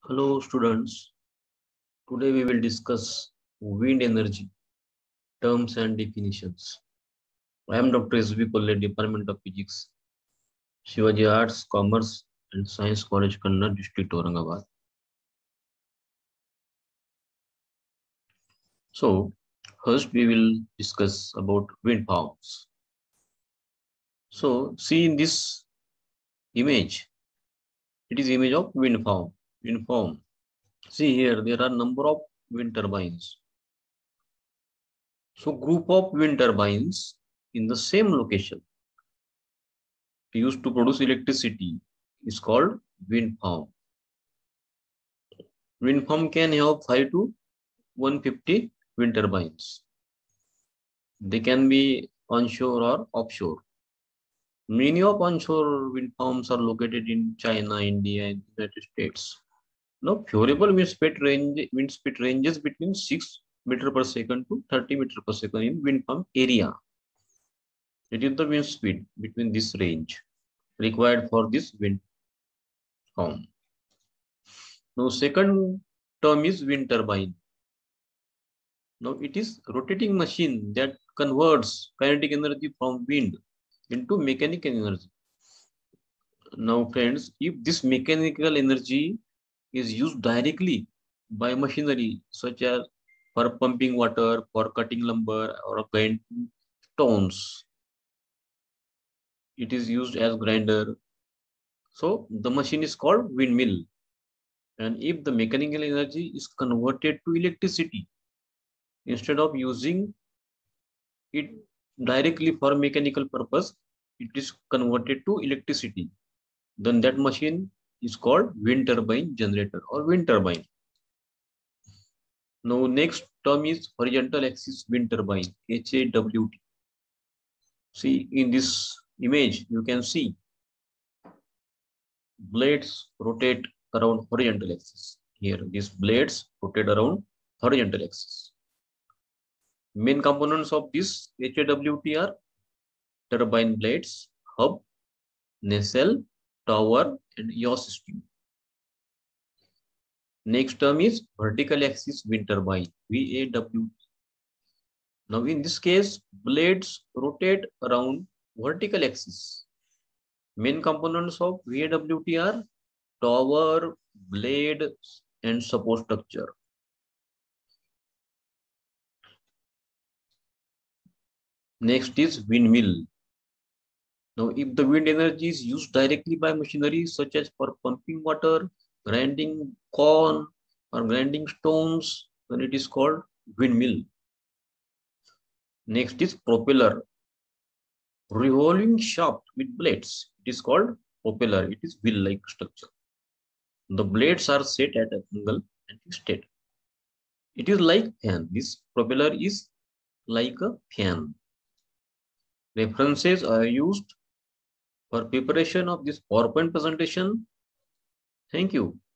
Hello students, today we will discuss wind energy, terms and definitions. I am Dr. S.V. Kolle, Department of Physics, Shivaji Arts, Commerce and Science College, Kannada District, Aurangabad. So, first we will discuss about wind farms. So, see in this image, it is image of wind farm. Wind farm. See here, there are number of wind turbines. So, group of wind turbines in the same location used to produce electricity is called wind farm. Wind farm can have 5 to 150 wind turbines. They can be onshore or offshore. Many of onshore wind farms are located in China, India, and United States. Now, favorable wind speed ranges between 6 meter per second to 30 meter per second in wind farm area. It is the wind speed between this range required for this wind farm. Now, second term is wind turbine. Now, it is rotating machine that converts kinetic energy from wind into mechanical energy. Now, friends, if this mechanical energy is used directly by machinery such as for pumping water, for cutting lumber, or grinding stones, it is used as grinder. So, the machine is called windmill. And if the mechanical energy is converted to electricity, instead of using it directly for mechanical purpose, it is converted to electricity. Then that machine is called wind turbine generator or wind turbine. Now next term is horizontal axis wind turbine, HAWT. See in this image, you can see blades rotate around horizontal axis. Here these blades rotate around horizontal axis. Main components of this HAWT are turbine blades, hub, nacelle, tower, and yaw system. Next term is vertical axis wind turbine, VAWT. Now in this case, blades rotate around vertical axis. Main components of VAWT are tower, blade, and support structure. Next is windmill. Now, if the wind energy is used directly by machinery such as for pumping water, grinding corn, or grinding stones, then it is called windmill. Next is propeller. Revolving shaft with blades. It is called propeller. It is wheel-like structure. The blades are set at an angle and twisted. It is like fan. This propeller is like a fan. References are used for preparation of this PowerPoint presentation. Thank you.